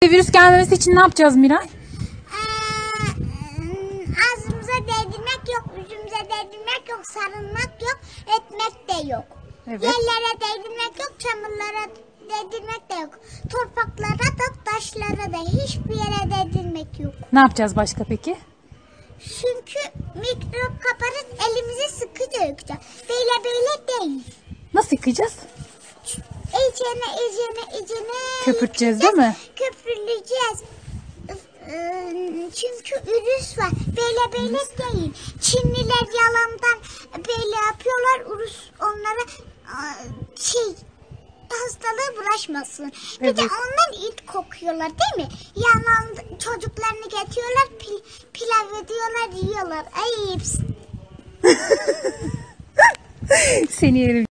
elimize virüs gelmemesi için ne yapacağız Miray? Ağzımıza değdirmek yok, yüzümüze değdirmek yok, sarılmak yok, etmek de yok. Evet. Yerlere değdirmek yok, çamurlara değdirmek de yok. Topraklara da, taşlara da, hiçbir yere değdirmek yok. Ne yapacağız başka peki? Çünkü mikrop kaparız, elimizi sıkıca yıkacağız. Böyle değil. Nasıl yıkayacağız? İyicene Köpürteceğiz değil mi? Köpürleyeceğiz. Çünkü virüs var. Böyle değil. Çinliler yalandan böyle yapıyorlar. Onlara hastalığı bulaşmasın. Bir de Evet. onlar it kokuyorlar değil mi? Yanan çocuklarını getiriyorlar, pilav ediyorlar, yiyorlar. Ayıp. Seni yerim.